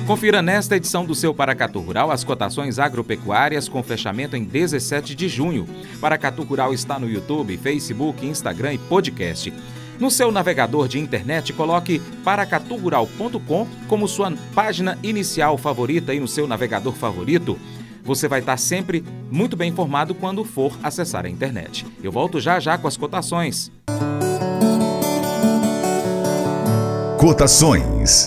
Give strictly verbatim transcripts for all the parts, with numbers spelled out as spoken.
Confira nesta edição do seu Paracatu Rural as cotações agropecuárias com fechamento em dezessete de junho. Paracatu Rural está no YouTube, Facebook, Instagram e podcast. No seu navegador de internet, coloque paracatu rural ponto com como sua página inicial favorita aí no seu navegador favorito. Você vai estar sempre muito bem informado quando for acessar a internet. Eu volto já já com as cotações. Cotações.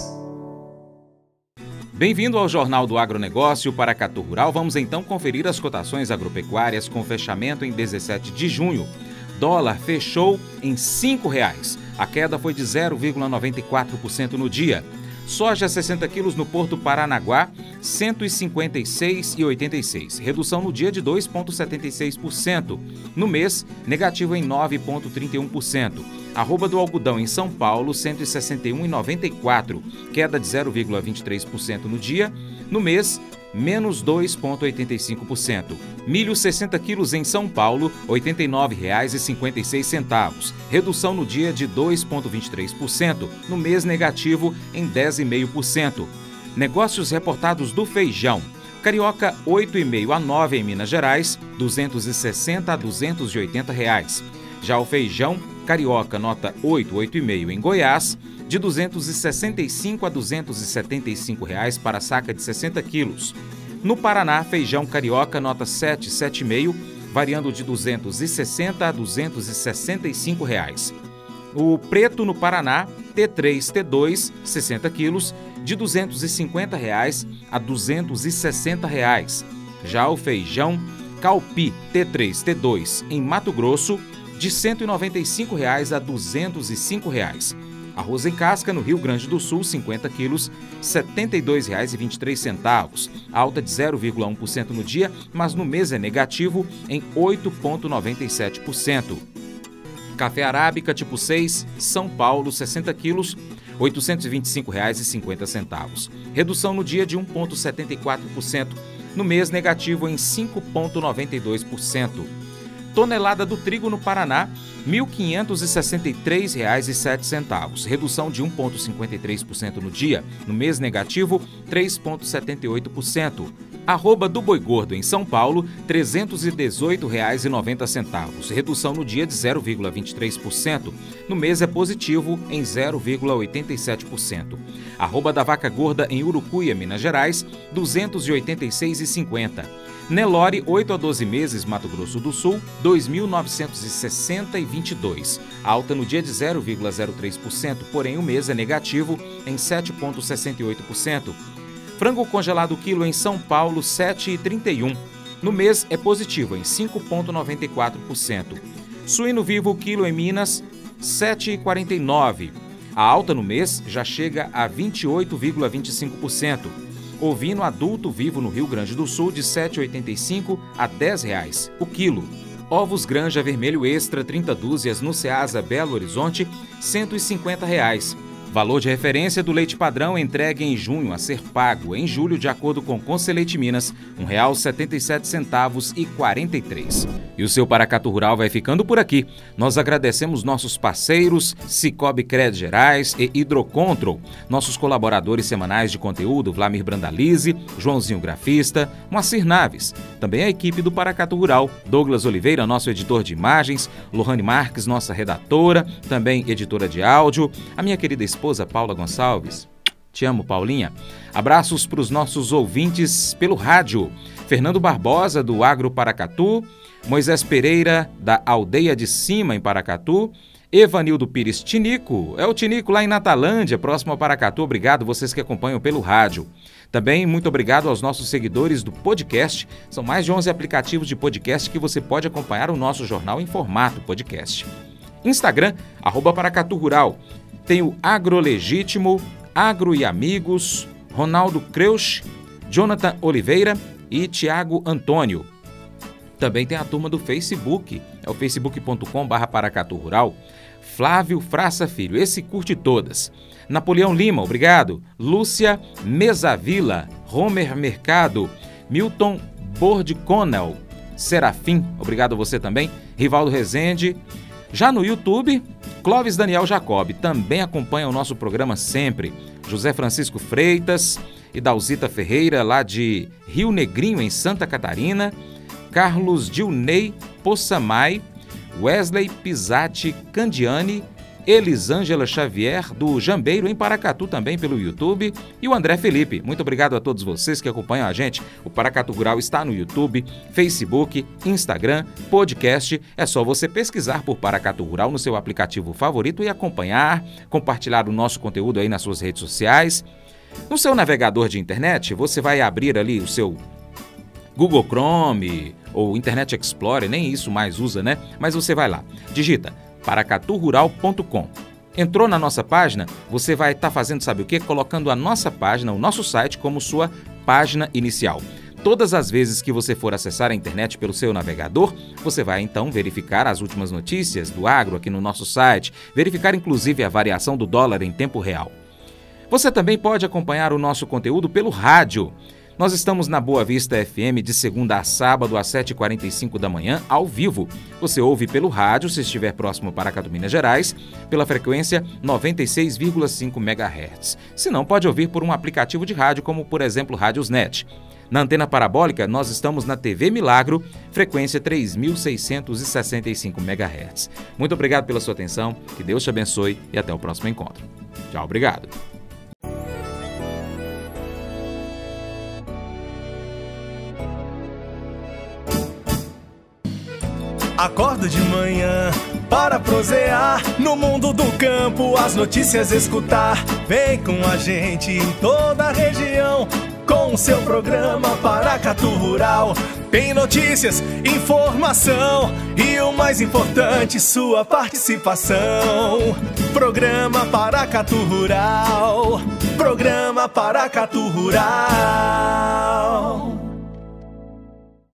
Bem-vindo ao Jornal do Agronegócio Paracatu Rural. Vamos então conferir as cotações agropecuárias com fechamento em dezessete de junho. Dólar fechou em cinco reais. A queda foi de zero vírgula noventa e quatro por cento no dia. Soja sessenta quilos no Porto Paranaguá, cento e cinquenta e seis reais e oitenta e seis centavos. Redução no dia de dois vírgula setenta e seis por cento. No mês, negativo em nove vírgula trinta e um por cento. Arroba do algodão em São Paulo, cento e sessenta e um reais e noventa e quatro centavos. Queda de zero vírgula vinte e três por cento no dia. No mês, menos dois vírgula oitenta e cinco por cento. Milho sessenta quilos em São Paulo, oitenta e nove reais e cinquenta e seis centavos. Redução no dia de dois vírgula vinte e três por cento. No mês, negativo em dez vírgula cinco por cento. Negócios reportados do feijão. Carioca oito vírgula cinco a nove em Minas Gerais, duzentos e sessenta a duzentos e oitenta reais. Já o feijão carioca nota oito, oito vírgula cinco em Goiás, de duzentos e sessenta e cinco a duzentos e setenta e cinco reais para saca de sessenta quilos. No Paraná, feijão carioca nota sete, sete vírgula cinco, variando de duzentos e sessenta a duzentos e sessenta e cinco reais. O preto no Paraná, T três, T dois, sessenta quilos, de duzentos e cinquenta reais a duzentos e sessenta reais. Já o feijão Calpi T três, T dois em Mato Grosso, de cento e noventa e cinco reais a duzentos e cinco reais. Arroz em casca no Rio Grande do Sul, cinquenta quilos, setenta e dois reais e vinte e três centavos. Alta de zero vírgula um por cento no dia, mas no mês é negativo em oito vírgula noventa e sete por cento. Café arábica tipo seis, São Paulo, sessenta quilos, oitocentos e vinte e cinco reais e cinquenta centavos. Redução no dia de um vírgula setenta e quatro por cento, no mês negativo em cinco vírgula noventa e dois por cento. Tonelada do trigo no Paraná, mil quinhentos e sessenta e três reais e sete centavos. Redução de um vírgula cinquenta e três por cento no dia, no mês negativo três vírgula setenta e oito por cento. Arroba do boi gordo em São Paulo, trezentos e dezoito reais e noventa centavos. Redução no dia de zero vírgula vinte e três por cento. No mês é positivo em zero vírgula oitenta e sete por cento. Arroba da vaca gorda em Urucuia, Minas Gerais, duzentos e oitenta e seis reais e cinquenta centavos. Nelore, oito a doze meses, Mato Grosso do Sul, dois mil novecentos e sessenta reais e vinte e dois centavos. Alta no dia de zero vírgula zero três por cento, porém o mês é negativo em sete vírgula sessenta e oito por cento. Frango congelado quilo em São Paulo, sete reais e trinta e um centavos. No mês é positivo em cinco vírgula noventa e quatro por cento. Suíno vivo quilo em Minas, sete reais e quarenta e nove centavos. A alta no mês já chega a vinte e oito vírgula vinte e cinco por cento. Ovino adulto vivo no Rio Grande do Sul de sete reais e oitenta e cinco centavos a dez reais o quilo. Ovos Granja Vermelho Extra trinta dúzias no Ceasa Belo Horizonte, cento e cinquenta reais. Valor de referência do leite padrão entregue em junho a ser pago em julho de acordo com Conselheite Minas, um real setenta e sete centavos e quarenta e três. E o seu Paracatu Rural vai ficando por aqui. Nós agradecemos nossos parceiros Cicobi Crédito Gerais e Hidrocontrol, nossos colaboradores semanais de conteúdo Vlamir Brandalize, Joãozinho Grafista, Moacir Naves, também a equipe do Paracatu Rural, Douglas Oliveira, nosso editor de imagens, Lohane Marques, nossa redatora, também editora de áudio, a minha querida esposa Paula Gonçalves. Te amo, Paulinha. Abraços para os nossos ouvintes pelo rádio. Fernando Barbosa, do Agro Paracatu, Moisés Pereira, da Aldeia de Cima, em Paracatu, Evanildo Pires Tinico, é o Tinico lá em Natalândia, próximo a Paracatu. Obrigado vocês que acompanham pelo rádio. Também muito obrigado aos nossos seguidores do podcast. São mais de onze aplicativos de podcast que você pode acompanhar o nosso jornal em formato podcast. Instagram, arroba Paracatu Rural. Tem o Agrolegítimo, Agro e Amigos, Ronaldo Creusch, Jonathan Oliveira e Tiago Antônio. Também tem a turma do Facebook, é o facebook ponto com barra Paracatu Rural. Flávio Fraça Filho, esse curte todas. Napoleão Lima, obrigado. Lúcia Mesavila, Homer Mercado, Milton Bordiconel, Serafim, obrigado a você também. Rivaldo Rezende. Já no YouTube, Clóvis Daniel Jacob também acompanha o nosso programa sempre. José Francisco Freitas, e Dalzita Ferreira, lá de Rio Negrinho, em Santa Catarina, Carlos Dilney Possamay, Wesley Pisati Candiani, Elisângela Xavier, do Jambeiro, em Paracatu, também pelo YouTube, e o André Felipe. Muito obrigado a todos vocês que acompanham a gente. O Paracatu Rural está no YouTube, Facebook, Instagram, podcast. É só você pesquisar por Paracatu Rural no seu aplicativo favorito e acompanhar, compartilhar o nosso conteúdo aí nas suas redes sociais. No seu navegador de internet, você vai abrir ali o seu Google Chrome ou Internet Explorer, nem isso mais usa, né? Mas você vai lá, digita paracatu rural ponto com. Entrou na nossa página, você vai estar tá fazendo sabe o quê? Colocando a nossa página, o nosso site, como sua página inicial. Todas as vezes que você for acessar a internet pelo seu navegador, você vai então verificar as últimas notícias do agro aqui no nosso site, verificar inclusive a variação do dólar em tempo real. Você também pode acompanhar o nosso conteúdo pelo rádio. Nós estamos na Boa Vista F M de segunda a sábado às sete e quarenta e cinco da manhã, ao vivo. Você ouve pelo rádio, se estiver próximo para Paracatu, Minas Gerais, pela frequência noventa e seis vírgula cinco megahertz. Se não, pode ouvir por um aplicativo de rádio, como por exemplo Rádiosnet. Na antena parabólica, nós estamos na T V Milagro, frequência três mil seiscentos e sessenta e cinco megahertz. Muito obrigado pela sua atenção, que Deus te abençoe e até o próximo encontro. Tchau, obrigado. Acordo de manhã para prosear no mundo do campo, as notícias escutar. Vem com a gente em toda a região com o seu programa Paracatu Rural. Tem notícias, informação e o mais importante, sua participação. Programa Paracatu Rural, programa Paracatu Rural.